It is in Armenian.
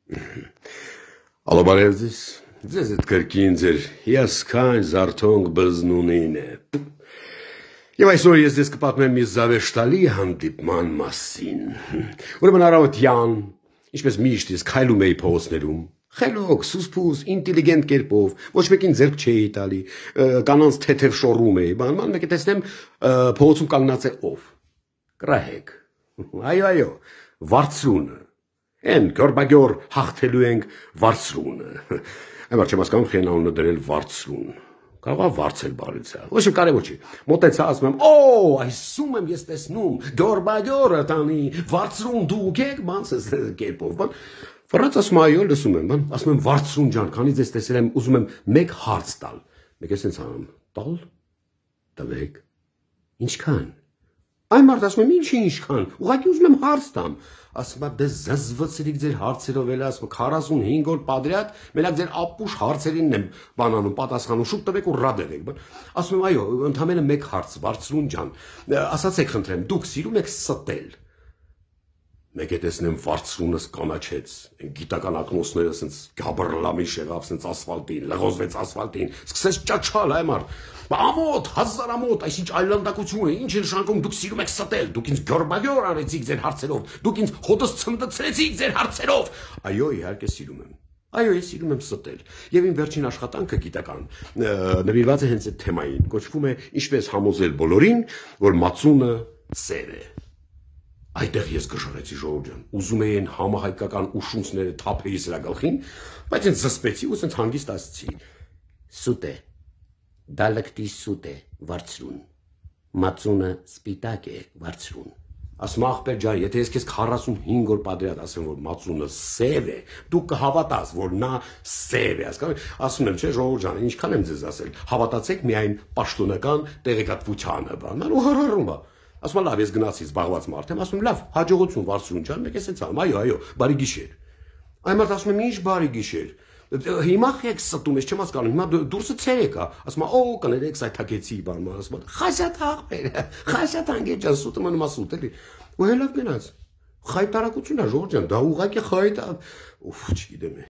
Ալոբարևձիս, ձեզ էդ կրկին ձեր հիասքանչ զարթոնք բզնունին է։ Եվ այսօր ես ձեզ կպատմեմ մի զավեշտալի հանդիպման մասին։ Ուրեմն առավոտյան, ինչպես միշտ ես քայլում էի փողոցներում, խելոք, սուսփուս, ինտելիգենտ կերպով, ոչ մեկին ձեռք չէի տալի, կանանց թեթև շոռում էի, բան մեկը տեսնեմ փողոցում կանգնած է ով։ Կրահեք։ Այո, վարձրունը։ Են գորբագոր հաղթելու ենք վարձրունը։ Այմար չեմ հասկանում խեն անունը դրել վարձրուն։ Կարող է վարձել բարիցա։ Ոչ մի կարևոր չի։ Մոտեցա ասում եմ, օ, այսում եմ ես տեսնում, գորբագորը տանի վարձրուն դուք եք, բանց ես կերպով, բան։ Ֆրանց ասում այո, լսում եմ, բան, ասում եմ վարձրուն ջան, քանի ձեզ տեսել եմ, ուզում եմ մեկ հարց տալ։ Մեկ է սենց անում, տալ, տվեք, ինչքան։ Այն մարդ ասում եմ, ինչքան, ուղղակի ուզում եմ հարց տամ։ Ասում եմ, դե զզվցրիք ձեր հարցերով էլ ասում 45 օր պատրյատ, մենակ ձեր ապուշ հարցերին եմ բանանում, պատասխանում, շուտ տվեք ու ռադերեք։ Ասում եմ, այո, ընդամենը մեկ հարց, վարձրուն ջան, ասացեք խնդրեմ, դուք սիրում եք ստել։ Մեկ է տեսնեմ վարձրունս կանաչեց, գիտական ակնոցները սենց գաբրլամիշ եղավ, սենց ասֆալտին, լղոզվեց ասֆալտին, սկսեց ճաչալ այ մարդ, ամոթ, հազարամոթ, այսինչ այլանդակություն է, ինչ է նշանակում դուք սիրում եք ստել, դուք ինձ գորբագոր արեցիք ձեր հարցերով, դուք ինձ հոտս ցնդցրեցիք ձեր հարցերով, այո, իհարկե սիրում եմ, այո, ես սիրում եմ ստել, եւ իմ վերջին աշխատանքը գիտական, նվիրված է հենց այդ թեմային, կոչվում է ինչպես համոզել բոլորին, որ մածունը սև է։ Այդտեղ ես գժռեցի ժողովուրդ ջան, ուզում էի այն համահայկական ուշունցները թափեի սրա գլխին, բայց ինձ զսպեցի ու ինձ հանգիստ ասացի. Սուտ է, դալակտի սուտ է, վարձրուն, մածունը սպիտակ է, վարձրուն։ Ասում ախպեր ջան, եթե ես քեզ 45 օր պատրյատ ասեմ, որ մածունը սև է, դու կհավատաս, որ նա սև է, հասկանու՞մ։ Ասում եմ, չէ, ժողովուրդ ջան, ինչքան եմ ձեզ ասել, հավատացեք միայն պաշտոնական տեղեկատվությանը, բան, ու հրհրում է։ Ասում եմ, լավ, ես գնացի զբաղված մարդ եմ, ասում եմ, լավ, հաջողություն վարձրուն ջան, մեկ է սենց անում, այո, բարի գիշեր։ Այն մարդ ասում եմ, ինչ բարի գիշեր։ Հիմա եք ստում, ես չեմ հասկանում, հիմա դուրսը ցերեկ է։ Ասում եմ, օ, կներեք, սայթակեցի, բան, ասում եմ, խաշատ աղբեր, խաշատ անգեջ ջան, սուտը մնում ասուտ էլի։ Ու հելավ գնաց։ Խայտարակություն է, ժողովուրդ ջան, դա ուղղակի խայտ է։ Ուֆ, չգիտեմ։